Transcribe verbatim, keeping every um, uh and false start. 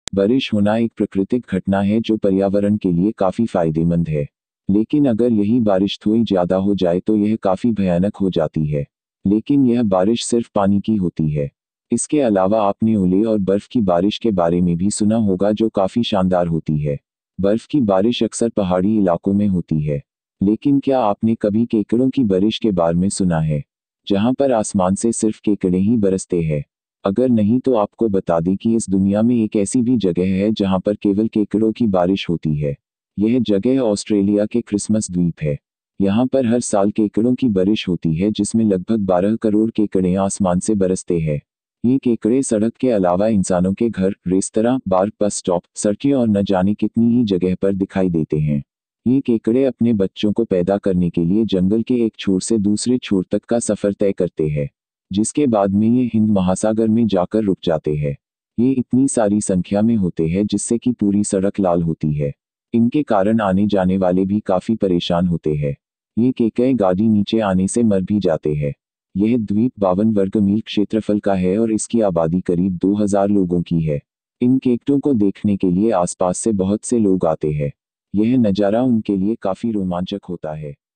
बारिश होना एक प्राकृतिक घटना है जो पर्यावरण के लिए काफी फायदेमंद है। लेकिन अगर यही बारिश थोड़ी ज्यादा हो जाए तो यह काफी भयानक हो जाती है। लेकिन यह बारिश सिर्फ पानी की होती है। इसके अलावा आपने ओले और बर्फ की बारिश के बारे में भी सुना होगा जो काफी शानदार होती है। बर्फ की बारिश अक्सर पहाड़ी इलाकों में होती है। लेकिन क्या आपने कभी केकड़ों की बारिश के बारे में सुना है, जहां पर आसमान से सिर्फ केकड़े ही बरसते हैं? अगर नहीं तो आपको बता दें कि इस दुनिया में एक ऐसी भी जगह है जहां पर केवल केकड़ों की बारिश होती है। यह जगह ऑस्ट्रेलिया के क्रिसमस द्वीप है। यहाँ पर हर साल केकड़ों की बारिश होती है जिसमें लगभग बारह करोड़ केकड़े आसमान से बरसते हैं। ये केकड़े सड़क के अलावा इंसानों के घर, रेस्तरां, बार, बस स्टॉप, सड़कें और न जाने कितनी ही जगह पर दिखाई देते हैं। ये केकड़े अपने बच्चों को पैदा करने के लिए जंगल के एक छोर से दूसरे छोर तक का सफर तय करते हैं, जिसके बाद में ये हिंद महासागर में जाकर रुक जाते हैं। ये इतनी सारी संख्या में होते हैं जिससे कि पूरी सड़क लाल होती है। इनके कारण आने जाने वाले भी काफी परेशान होते हैं। ये केकड़े गाड़ी नीचे आने से मर भी जाते हैं। यह द्वीप बावन वर्ग मील क्षेत्रफल का है और इसकी आबादी करीब दो हज़ार लोगों की है। इन केकड़ों को देखने के लिए आसपास से बहुत से लोग आते हैं। यह नज़ारा उनके लिए काफी रोमांचक होता है।